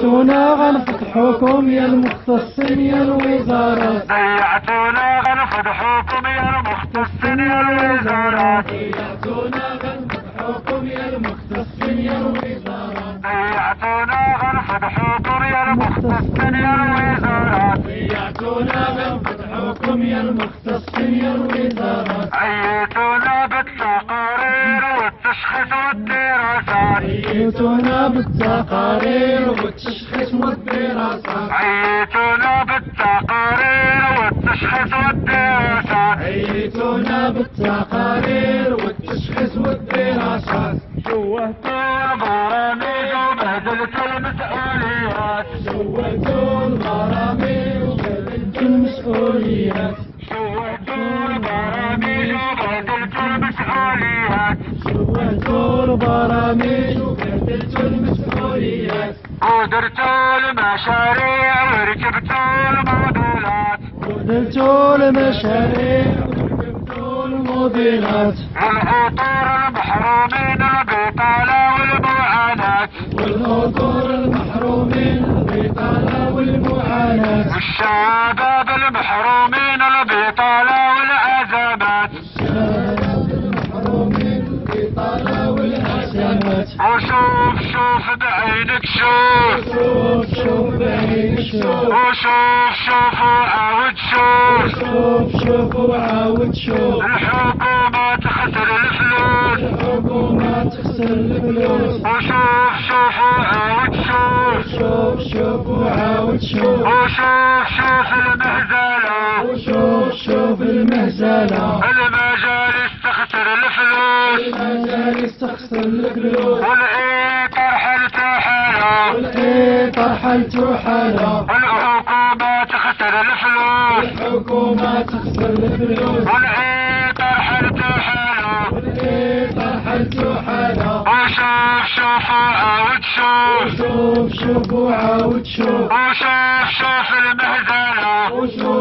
ضيعتونا غنفضحوكم يا المختصين يا الوزارات، ضيعتونا غنفضحوكم يا المختصين يا الوزارات، ضيعتونا غنفضحوكم يا المختصين يا الوزارات، ضيعتونا غنفضحوكم يا المختصين يا الوزارات، ضيعتونا غنفضحوكم يا المختصين يا الوزارات، عيتونا بالتقارير والتشخيص والدراسات، عيتونا بالتقارير والتشخيص والدراسات، عيتونا بالتقارير والتشخيص والدراسات، عيتونا بالتقارير والتشخيص والدراسات، شوهتوا البرامج وبهدلتوا المسؤوليات، سويتوا البرامج وبهدلتوا المسؤوليات، شوهتوا البرامج وبهدلتوا المسؤوليات، سويتوا البرامج وبهدلتوا المسؤوليات، ودرتوا المشاريع وركبتوا المودولات، وبهدلتوا المشاريع وركبتوا الموديلات، والعطور المحرومين البطالة والمعاناة، والعطور المحرومين البطالة والمعاناة، والشباب المحرومين البطالة والأزمات، الشباب المحرومين البطالة والأزمات، وشوف شوف بعينك شوف، شوف بعينك شوف، وشوف شوف وعاود شوف، شوف وعاود شوف، الحكومة تخسر الفلوس، الحكومة تخسر الفلوس، وشوف شوف وعاود شوف، شوف وعاود شوف، وشوف شوف المهزلة، شوف المهزلة، المجالس تخسر الفلوس، المجالس تخسر الفلوس، والإيطار حالته حالة، والإيطار حالته حالة، الحكومة تخسر الفلوس، الحكومة تخسر الفلوس، والإيطار حالته حالة، والإيطار حالته حالة، وشوف شوف وعاود شوف، شوف وعاود شوف، وشوف شوف المهزلة،